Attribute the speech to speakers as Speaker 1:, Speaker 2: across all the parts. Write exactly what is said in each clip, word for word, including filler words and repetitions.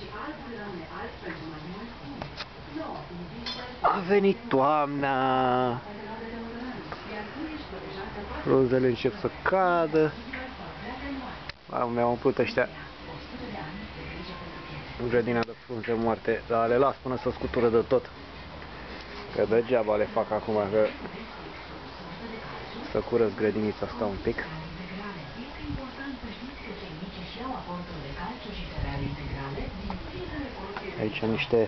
Speaker 1: A venit toamna, frunzele încep să cadă. Mi-au umplut ăștia în grădina de frunze moarte, dar le las până să scutură de tot. Că degeaba le fac acum, că să curăț grădinița asta un pic. Aici niște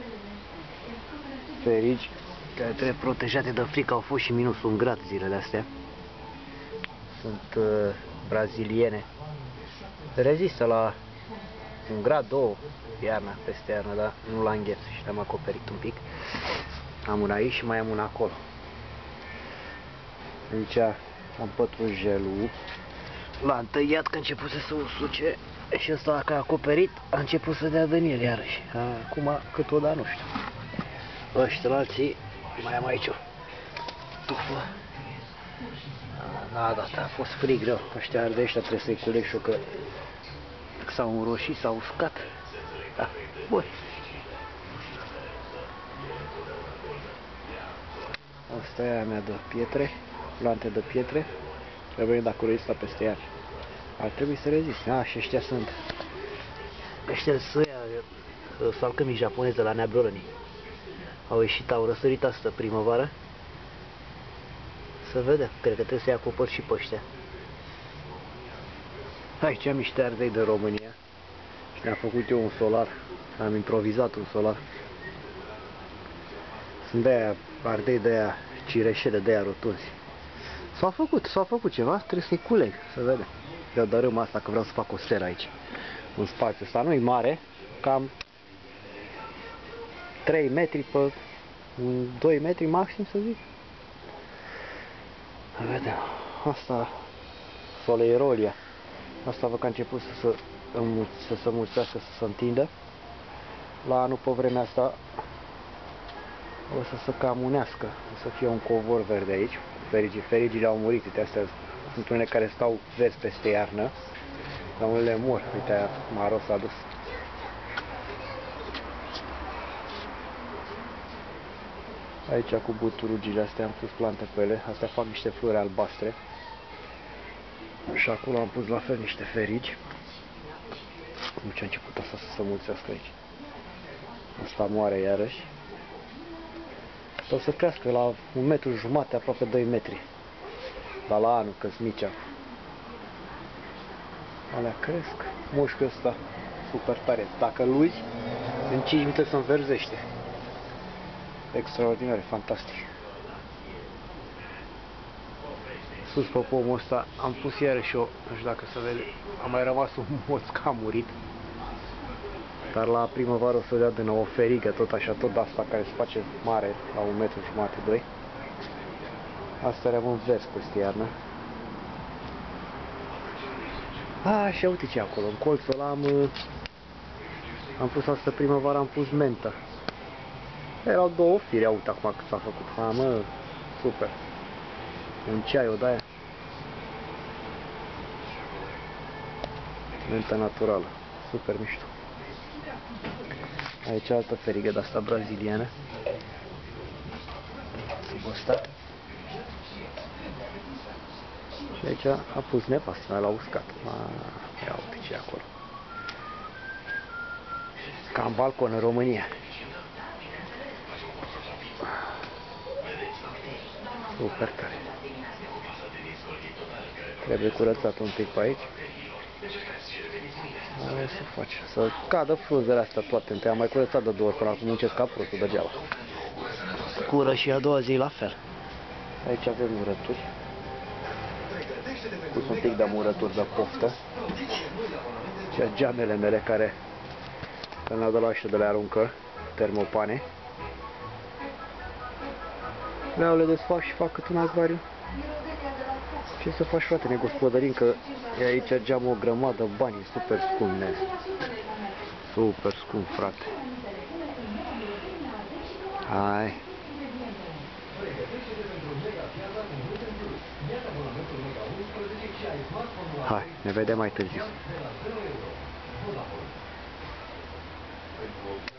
Speaker 1: ferigi care trebuie protejate de frică, au fost și minus un grad zilele astea. Sunt uh, braziliene. Rezistă la un grad, două, iarna, peste iarnă, dar nu la îngheț și le-am acoperit un pic. Am una aici și mai am una acolo. Aici am pătrunjelul. L-am tăiat că a început să se usuce și ăsta, dacă a acoperit, a început să dea din el iarăși. Acum câteodată nu știu. Ăștia alții, mai am aici o tufă. N-a dat, a fost frig rău. Ăștia arde, ăștia trebuie să-i culeg și eu, că s-au înroșit, s-au uscat. Da, bun. Asta e a mea de pietre, plante de pietre. Trebuie dacă rezista peste iarnă. Ar trebui să reziste. A, și ăștia sunt. Ăștia sunt ăia salcămii japonezi de la Neabrolănii. Au ieșit, au răsărit asta primăvară. Să vedem, cred că trebuie să-i acopăr și pe ăștia. Aici am niște ardei de România. Și ne-am făcut eu un solar. Am improvizat un solar. Sunt de aia, ardei de aia, cireșele de aia rotunzi. S-au făcut, s-au făcut ceva, trebuie să-i culeg, să vedem. Eu dărâm asta, că vreau să fac o seră aici. Un spațiu ăsta nu-i mare, cam trei metri pe doi metri maxim, să zic. Vedem. Asta, soleirolia. Asta văd că a început să se, să se mulțească, să se întindă. La anul, pe vremea asta, o să se cam unească. O să fie un covor verde aici. Ferigii, ferigile au murit. Uite, astea sunt unele care stau verzi peste iarnă. Dar unele mor. Uite, aia maro s-a dus. Aici cu buturugile astea am pus plante pe ele. Astea fac niște flori albastre. Și acolo am pus la fel niște ferigi. Cum ce a început asta să se mulțească aici. Asta moare iarăși. O să crească la un metru jumate, aproape doi metri. Dar la anul, că-s mici. Alea cresc. Mușchiul ăsta super tare. Dacă îl uiți, în cinci minute se înverzește. Extraordinar, fantastic. Sus pe pomul ăsta am pus iarăși eu, nu știu dacă se vede, a mai rămas un moț că a murit. Dar la primăvară o să dea din nou o ferigă, tot așa, tot asta care se face mare, la un metru jumate, doi. Asta rămân vers peste iarnă. A, și uite ce acolo, în colțul ăla am, am pus asta primăvară, am pus menta. Erau două fire, uite acum cât s-a făcut. A, mă, super. Un ceai, o de-aia. Menta naturală, super mișto. Aici altă ferigă de asta braziliană. Sub ăsta. Și aici a pus nevastă mea, l-a uscat. A, ia uite ce e acolo. Ca în balcon în România. Super tare. Trebuie curățat un pic pe aici. Aia se face. Să cadă frunzele astea toate. Întâi am mai curățat de două ori, până acum muncesc ca prostul degeaba. Cură și a doua zi la fel. Aici avem murături. Pus un pic de murături de poftă. Și geamele mele care când le-au de la ăștia de le aruncă, termopane. Le-au le desfac și fac cât un acvariu. Ce să faci, frate, negospodărim, că e aici geamul o grămadă bani, e super scump, nez. Super scump, frate. Hai. Hai, ne vedem mai târziu.
Speaker 2: Wow.